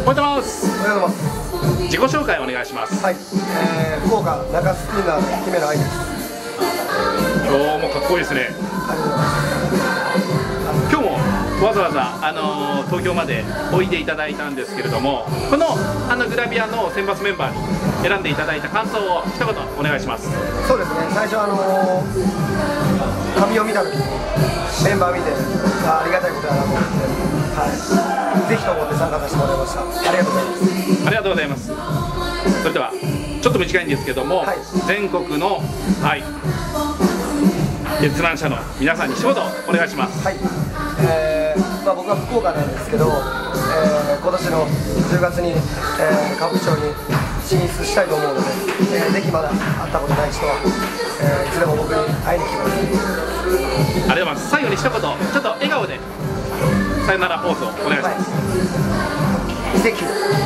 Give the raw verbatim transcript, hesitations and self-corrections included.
おはようございます。 おはようございます。 自己紹介お願いします。 はい、えー、福岡中洲スピナーの姫野愛です。 今日もかっこいいですね。 ありがとうございます。 今日もわざわざ、あのー、東京までおいでいただいたんですけれども、このあのグラビアの選抜メンバーに選んでいただいた感想を一言お願いします。 そうですね、最初あのー、紙を見た時にメンバー見て あ, ありがたいことだなと思って、はい、ぜひと思って参加させてもらいました。ありがとうございます。 ありがとうございます。それではちょっと短いんですけども、はい、全国のはい閲覧者の皆さんに一言お願いします。 はい、えーまあ、僕は福岡なんですけど、えー、今年のじゅうがつに、えー、歌舞伎町に進出したいと思うので、えー、ぜひまだ会ったことない人は、えー、いつでも僕に会いに来てください。 ありがとうございます。最後に一言、ちょっと笑顔でさよならポーズをお願いします。 はい、Thank you.